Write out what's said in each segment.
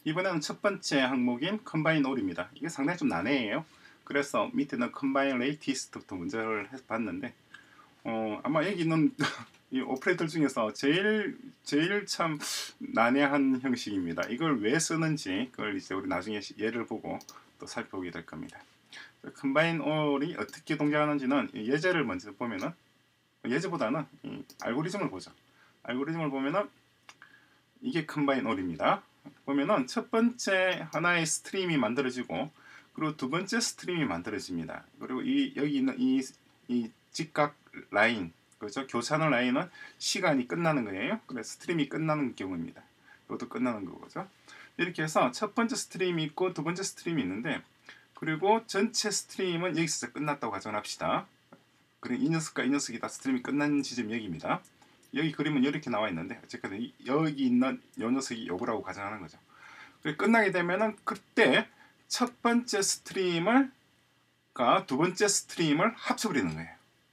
이번에는 첫 번째 항목인 컴바인 올입니다. 이게 상당히 좀 난해해요. 그래서 밑에는 컴바인 레이티스트부터 문제를 해서 봤는데 아마 여기 있는 이 오퍼레이터 중에서 제일 참 난해한 형식입니다. 이걸 왜 쓰는지 그걸 이제 우리 나중에 예를 보고 또 살펴보게 될 겁니다. 컴바인 올이 어떻게 동작하는지는 예제를 먼저 보면은 예제보다는 이 알고리즘을 보죠. 알고리즘을 보면은 이게 컴바인 올입니다. 보면은 첫 번째 하나의 스트림이 만들어지고 그리고 두 번째 스트림이 만들어집니다. 그리고 여기 있는 이 직각 라인, 그죠? 교차하는 라인은 시간이 끝나는 거예요. 그래서 스트림이 끝나는 경우입니다. 이것도 끝나는 거죠. 이렇게 해서 첫 번째 스트림이 있고 두 번째 스트림이 있는데 그리고 전체 스트림은 여기서 끝났다고 가정합시다. 그리고 이 녀석과 이 녀석이 다 스트림이 끝난 지점이 여기입니다. 여기 그림은 이렇게 나와 있는데 어쨌든 여기 있는 이 녀석이 요거라고 가정하는 거죠. 끝나게 되면은 그때 첫 번째 스트림을 두 번째 스트림을 합쳐버리는 거예요.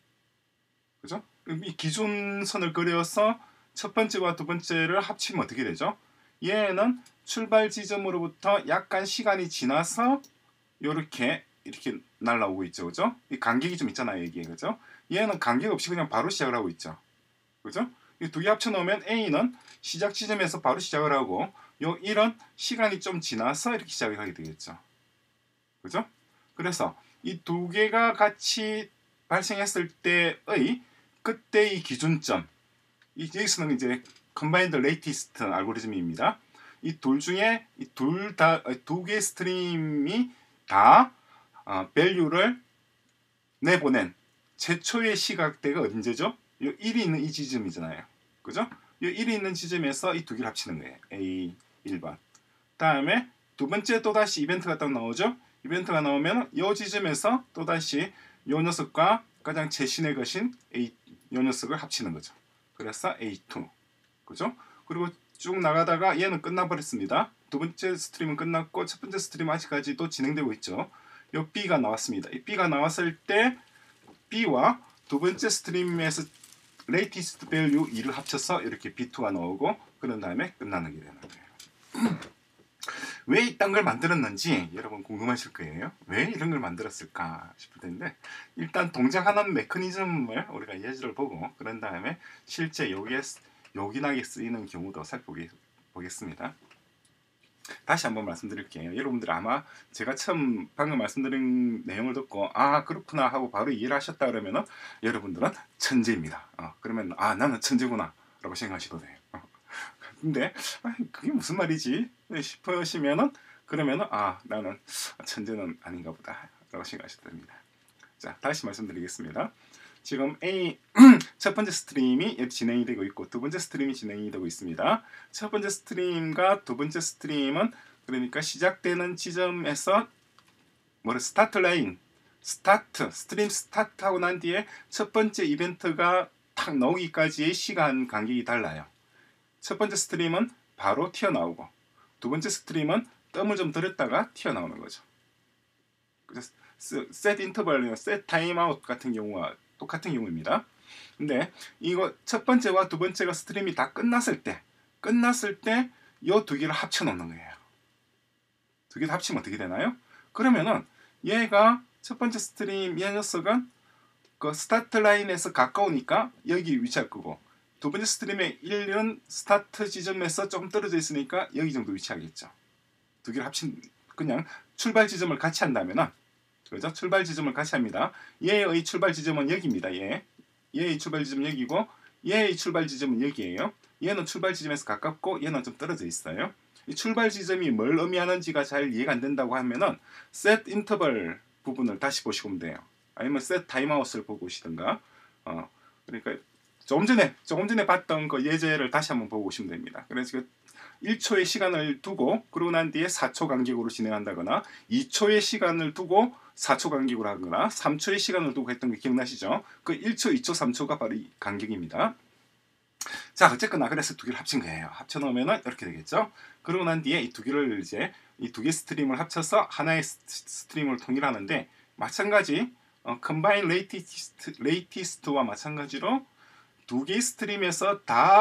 그죠? 이 기준선을 그려서 첫 번째와 두 번째를 합치면 어떻게 되죠? 얘는 출발 지점으로부터 약간 시간이 지나서 이렇게 날라오고 있죠, 그죠? 이 간격이 좀 있잖아요, 여기에, 그죠? 얘는 간격 없이 그냥 바로 시작을 하고 있죠, 그죠? 이 두 개 합쳐 놓으면 A는 시작 지점에서 바로 시작을 하고 요 1은 시간이 좀 지나서 이렇게 시작을 하게 되겠죠, 그죠? 그래서 이 두 개가 같이 발생했을 때의 그때의 기준점, 여기서는 이제 컨바인드 레이티스트 알고리즘입니다. 이 둘 중에 두 개의 스트림이 다 밸류를 내보낸 최초의 시각대가 언제죠? 이 1이 있는 이 지점이잖아요. 그죠? 이 1이 있는 지점에서 이 두 개를 합치는 거예요. A 1번. 다음에 두 번째 또다시 이벤트가 딱 나오죠? 이벤트가 나오면 이 지점에서 또다시 이 녀석과 가장 최신의 것인 이 녀석을 합치는 거죠. 그래서 A2. 그죠? 그리고 쭉 나가다가 얘는 끝나버렸습니다. 두 번째 스트림은 끝났고 첫 번째 스트림 아직까지도 진행되고 있죠. 요 B가 나왔습니다. 이 B가 나왔을 때 B와 두 번째 스트림에서 레이티스트 밸류 2를 합쳐서 이렇게 B2가 나오고 그런 다음에 끝나는 게 되는 거예요. 왜 이딴 걸 만들었는지 여러분 궁금하실 거예요. 왜 이런 걸 만들었을까 싶을 텐데 일단 동작하는 메커니즘을 우리가 예제를 보고 그런 다음에 실제 여기에 요긴하게 쓰이는 경우도 살펴보겠습니다. 다시 한번 말씀드릴게요. 여러분들 아마 제가 처음 방금 말씀드린 내용을 듣고 아 그렇구나 하고 바로 이해를 하셨다 그러면은 여러분들은 천재입니다. 그러면 아 나는 천재구나 라고 생각하셔도 돼요. 근데 그게 무슨 말이지 싶으시면은 그러면은 아 나는 천재는 아닌가 보다 라고 생각하셔도 됩니다. 자 다시 말씀드리겠습니다. 지금 A 첫 번째 스트림이 진행이 되고 있고 두 번째 스트림이 진행이 되고 있습니다. 첫 번째 스트림과 두 번째 스트림은 그러니까 시작되는 지점에서 스타트 라인 스트림 스타트하고 난 뒤에 첫 번째 이벤트가 탁 나오기까지의 시간 간격이 달라요. 첫 번째 스트림은 바로 튀어나오고 두 번째 스트림은 뜸을 좀 들였다가 튀어나오는 거죠. 셋 인터벌, 셋 타임아웃 같은 경우와 똑같은 경우입니다. 근데 이거 첫 번째와 두 번째가 스트림이 다 끝났을 때 이 두 개를 합쳐 놓는 거예요. 두 개 합치면 어떻게 되나요? 그러면은 얘가 첫 번째 스트림 이 녀석은 그 스타트 라인에서 가까우니까 여기 위치할 거고 두 번째 스트림의 1은 스타트 지점에서 조금 떨어져 있으니까 여기 정도 위치하겠죠. 두 개를 합친 그냥 출발 지점을 같이 한다면은 그죠? 출발 지점을 같이 합니다. 얘의 출발 지점은 여기입니다. 얘의 출발 지점은 여기고 얘의 출발 지점은 여기예요. 얘는 출발 지점에서 가깝고 얘는 좀 떨어져 있어요. 이 출발 지점이 뭘 의미하는지가 잘 이해가 안 된다고 하면은 셋 인터벌 부분을 다시 보시면 돼요. 아니면 셋 타임아웃을 보고 오시든가. 그러니까 조금 전에 봤던 그 예제를 다시 한번 보고 오시면 됩니다. 그래서 1초의 시간을 두고 그러고 난 뒤에 4초 간격으로 진행한다거나 2초의 시간을 두고 4초 간격으로 하거나 3초의 시간을 두고 했던 게 기억나시죠? 그 1초, 2초, 3초가 바로 이 간격입니다. 자, 어쨌거나 그래서 두 개를 합친 거예요. 합쳐 놓으면 이렇게 되겠죠? 그러고 난 뒤에 이 두 개를 이제 이 두 개 스트림을 합쳐서 하나의 스트림을 통일하는데 마찬가지 컴바인 레이티스트와 마찬가지로 두 개의 스트림에서 다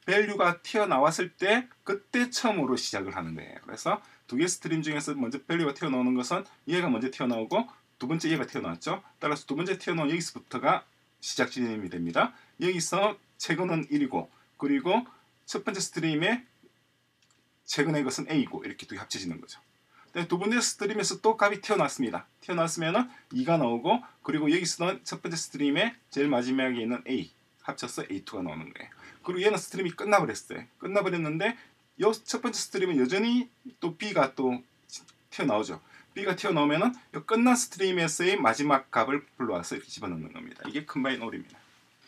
밸류가 튀어나왔을 때 그때 처음으로 시작을 하는 거예요. 그래서 두 개 스트림 중에서 먼저 밸류가 튀어나오는 것은 얘가 먼저 튀어나오고 두 번째 얘가 튀어나왔죠. 따라서 두 번째 튀어나온 여기서부터가 시작 지점이 됩니다. 여기서 최근은 1이고 그리고 첫 번째 스트림의 최근의 것은 A고 이렇게 두 개 합쳐지는 거죠. 두 번째 스트림에서 또 값이 튀어나왔습니다. 튀어나왔으면 2가 나오고 그리고 여기서는 첫 번째 스트림의 제일 마지막에 있는 A 합쳐서 A2가 나오는 거예요. 그리고 얘는 스트림이 끝나버렸어요. 끝나버렸는데 이 첫 번째 스트림은 여전히 또 B가 또 튀어나오죠. B가 튀어나오면은 이 끝난 스트림에서의 마지막 값을 불러와서 이렇게 집어넣는 겁니다. 이게 컴바인 올입니다.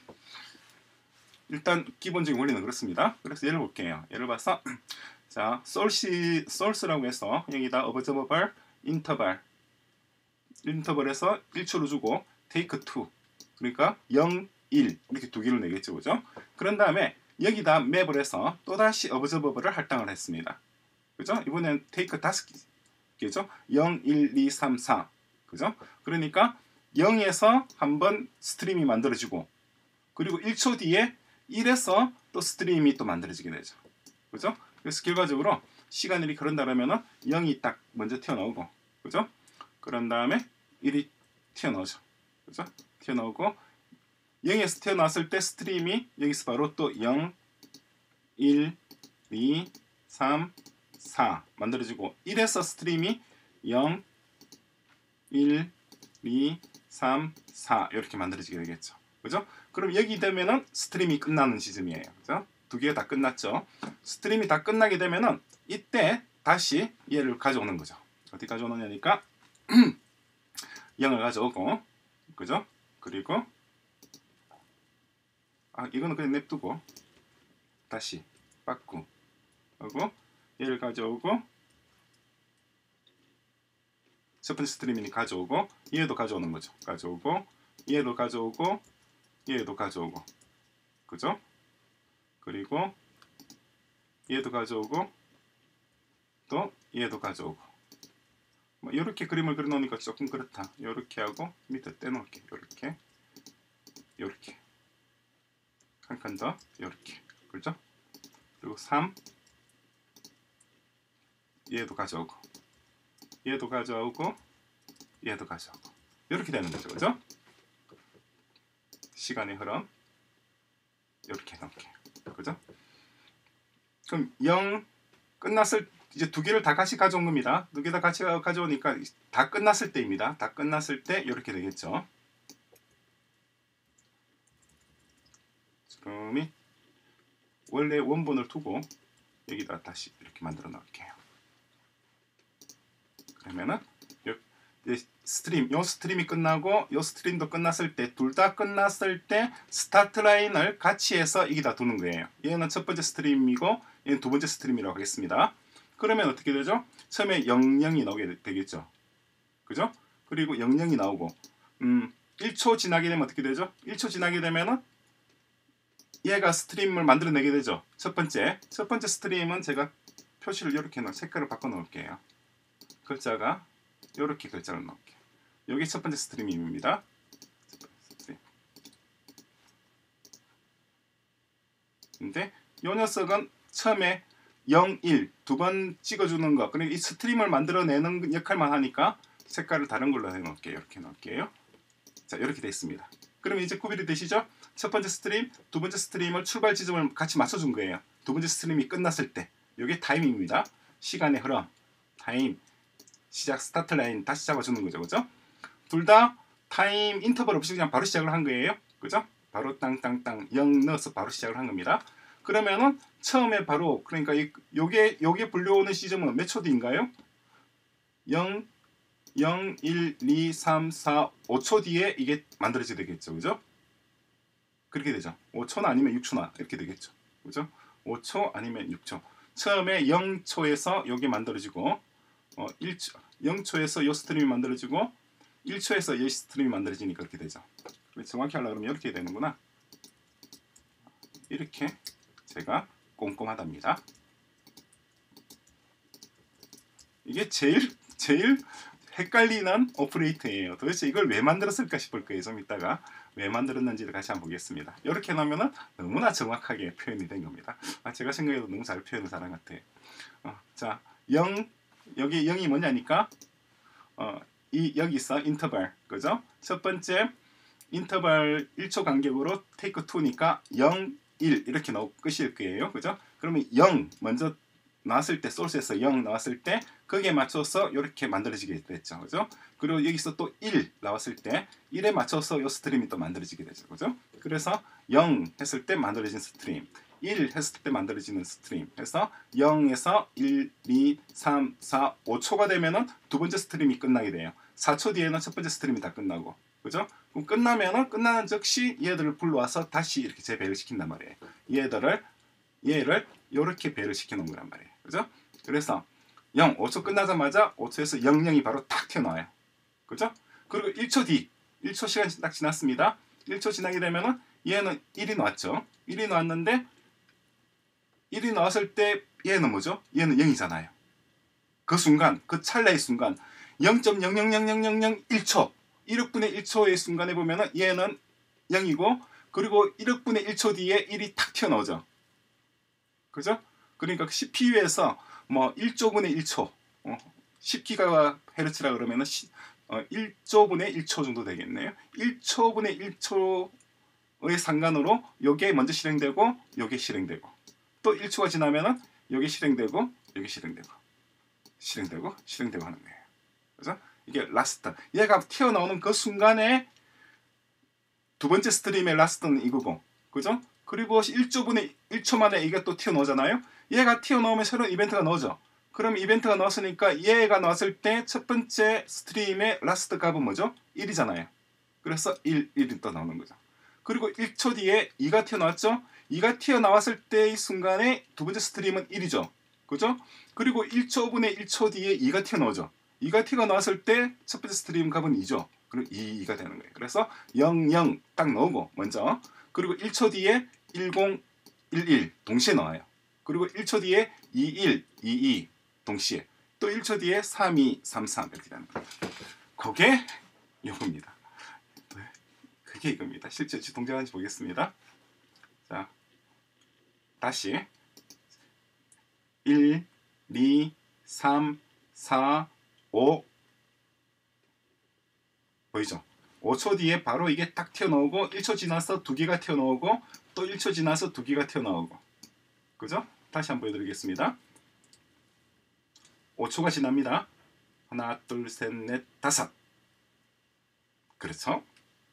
일단 기본적인 원리는 그렇습니다. 그래서 예를 볼게요. 예를 봐서 자, source라고 해서 여기다 observable 인터벌에서 1초로 주고 take 2 그러니까 0, 1 이렇게 두 개를 내겠죠, 그죠? 그런 다음에 여기다 맵을 해서 또다시 observable을 할당을 했습니다. 그죠? 이번엔 take 5개죠? 0, 1, 2, 3, 4 그죠? 그러니까 0에서 한번 스트림이 만들어지고 그리고 1초 뒤에 1에서 또 스트림이 또 만들어지게 되죠. 그죠? 그래서 결과적으로 시간이 그런다라면은 0이 딱 먼저 튀어나오고 그죠? 그런 다음에 1이 튀어나오죠. 그죠? 튀어나오고 0에서 튀어나왔을 때 스트림이 여기서 바로 또 0, 1, 2, 3, 4 만들어지고 1에서 스트림이 0, 1, 2, 3, 4 이렇게 만들어지게 되겠죠. 그죠? 그럼 여기 되면은 스트림이 끝나는 지점이에요. 그죠? 두 개가 다 끝났죠. 스트림이 다 끝나게 되면은 이때 다시 얘를 가져오는 거죠. 어디 가져오느냐니까 0을 가져오고 그죠? 그리고 이거는 그냥 냅두고 다시 바꾸 하고 얘를 가져오고 첫 번째 스트림이 가져오고 얘도 가져오는 거죠. 가져오고 얘도 가져오고 얘도 가져오고 그죠? 그리고 얘도 가져오고 또 얘도 가져오고 뭐 이렇게 그림을 그려 놓으니까 조금 그렇다. 이렇게 하고 밑에 떼놓을게. 이렇게 이렇게 한 칸 더 이렇게 그죠? 그리고 3 얘도 가져오고 얘도 가져오고 얘도 가져오고 이렇게 되는 거죠. 그죠? 시간의 흐름 이렇게 해놓을게요. 그죠? 그럼 0 끝났을 이제 두 개를 다 같이 가져온 겁니다. 두 개 다 같이 가져오니까 다 끝났을 때입니다. 다 끝났을 때 이렇게 되겠죠. 그럼이 원래 원본을 두고 여기다 다시 이렇게 만들어 놓을게요. 그러면은 요 스트림이 끝나고 요 스트림도 끝났을 때 둘 다 끝났을 때 스타트 라인을 같이 해서 여기다 두는 거예요. 얘는 첫 번째 스트림이고 얘는 두 번째 스트림이라고 하겠습니다. 그러면 어떻게 되죠? 처음에 00이 나오게 되겠죠. 그죠? 그리고 00이 나오고 1초 지나게 되면 어떻게 되죠? 1초 지나게 되면은 얘가 스트림을 만들어내게 되죠. 첫 번째 스트림은 제가 표시를 이렇게 색깔을 바꿔 놓을게요. 글자가 이렇게 글자를 넣을게요. 여기 첫 번째 스트림입니다. 근데 이 녀석은 처음에 0, 1 두 번 찍어주는 거 그러니까 이 스트림을 만들어내는 역할만 하니까 색깔을 다른 걸로 해놓을게요. 이렇게 넣을게요. 자 이렇게 되어 있습니다. 그럼 이제 구별이 되시죠? 첫 번째 스트림, 두 번째 스트림을 출발 지점을 같이 맞춰준 거예요. 두 번째 스트림이 끝났을 때 이게 타임입니다. 시간의 흐름, 타임, 시작 스타트 라인 다시 잡아주는 거죠. 그죠? 둘 다 타임 인터벌 없이 그냥 바로 시작을 한 거예요. 그죠? 바로 땅땅땅 0 넣어서 바로 시작을 한 겁니다. 그러면은 처음에 바로 그러니까 요게 불려오는 시점은 몇 초 뒤인가요? 0, 0, 1, 2, 3, 4, 5초 뒤에 이게 만들어지게 되겠죠. 그죠? 그렇게 되죠. 5초나 아니면 6초나 이렇게 되겠죠. 그죠? 5초 아니면 6초. 처음에 0초에서 요게 만들어지고 0초에서 요 스트림이 만들어지고 1초에서 이 스트림이 만들어지니까 그렇게 되죠. 정확히 하려고 하면 이렇게 되는구나. 이렇게 제가 꼼꼼하답니다. 이게 제일 헷갈리는 오퍼레이터예요. 도대체 이걸 왜 만들었을까 싶을 거예요. 좀 이따가. 왜 만들었는지를 같이 한번 보겠습니다. 이렇게 놓으면은 너무나 정확하게 표현이 된 겁니다. 제가 생각해도 너무 잘 표현을 잘한 것 같아요. 자, 0 여기 0이 뭐냐니까 여기 있어 인터벌 그죠? 첫 번째 인터벌 1초 간격으로 take 2니까 0, 1 이렇게 나올 끝일 거예요. 그죠? 그러면 0 먼저 나왔을 때 소스에서 0 나왔을 때 거기에 맞춰서 이렇게 만들어지게 됐죠. 그죠? 그리고 여기서 또 1 나왔을 때 1에 맞춰서 이 스트림이 또 만들어지게 되죠. 그죠? 그래서 0 했을 때 만들어진 스트림 1 했을 때 만들어지는 스트림 해서 0에서 1, 2, 3, 4, 5초가 되면은 두 번째 스트림이 끝나게 돼요. 4초 뒤에는 첫 번째 스트림이 다 끝나고 그죠? 그럼 끝나면은 끝나는 즉시 얘들을 불러와서 다시 이렇게 재배를 시킨단 말이에요. 얘를 이렇게 배를 시켜 놓은 거란 말이에요. 그죠? 그래서 5초 끝나자마자 5초에서 00이 바로 탁 튀어나와요. 그죠? 그리고 1초 뒤 1초 시간 딱 지났습니다. 1초 지나게 되면은 얘는 1이 나왔죠. 1이 나왔는데 1이 나왔을 때 얘는 뭐죠? 얘는 0이잖아요. 그 순간, 그 찰나의 순간 0.000001초 1억분의 1초의 순간에 보면은 얘는 0이고 그리고 1억분의 1초 뒤에 1이 탁 튀어나오죠. 그죠? 그러니까 CPU에서 뭐 1조분의 1초 10GHz라 그러면은 1조분의 1초 정도 되겠네요. 1초분의 1초의 상관으로 요게 먼저 실행되고 요게 실행되고 또 1초가 지나면은 요게 실행되고 요게 실행되고 하는 거예요. 그죠? 이게 라스트. 얘가 튀어나오는 그 순간에 두 번째 스트림의 라스트는 이거고. 그죠? 그리고 1조분의 1초 만에 이게 또 튀어나오잖아요. 얘가 튀어나오면 새로운 이벤트가 나오죠. 그럼 이벤트가 나왔으니까 얘가 나왔을 때 첫 번째 스트림의 라스트 값은 뭐죠? 1이잖아요. 그래서 1이 또 나오는 거죠. 그리고 1초 뒤에 2가 튀어나왔죠? 2가 튀어나왔을 때의 순간에 두 번째 스트림은 1이죠. 그죠? 그리고 1초분의 1초 뒤에 2가 튀어나오죠. 2가 튀어나왔을 때 첫 번째 스트림 값은 2죠. 그리고 2가 되는 거예요. 그래서 00 딱 넣고 먼저 그리고 1초 뒤에 10, 11 동시에 나와요. 그리고 1초 뒤에 21, 22 동시에 또 1초 뒤에 32, 33 이렇게 되는 거예요. 그게 이겁니다. 그게 이겁니다. 실제 동작하는지 보겠습니다. 자, 다시 1, 2, 3, 4, 5 보이죠? 5초 뒤에 바로 이게 딱 튀어나오고 1초 지나서 두 개가 튀어나오고 또 1초 지나서 두 개가 튀어나오고 그죠? 다시 한번 보여드리겠습니다. 5초가 지납니다. 하나, 둘, 셋, 넷, 다섯. 그렇죠?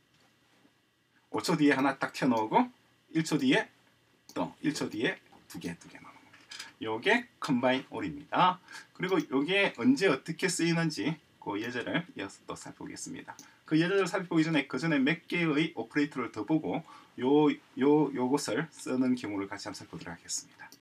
5초 뒤에 하나 딱 튀어나오고 1초 뒤에 또 1초 뒤에 두 개 나오는 거예요. 요게 컴바인 올입니다. 그리고 요게 언제 어떻게 쓰이는지 그 예제를 이어서 또 살펴보겠습니다. 그 예제를 살펴보기 전에 그 전에 몇 개의 오퍼레이터를 더 보고 요것을 쓰는 경우를 같이 한번 살펴보도록 하겠습니다.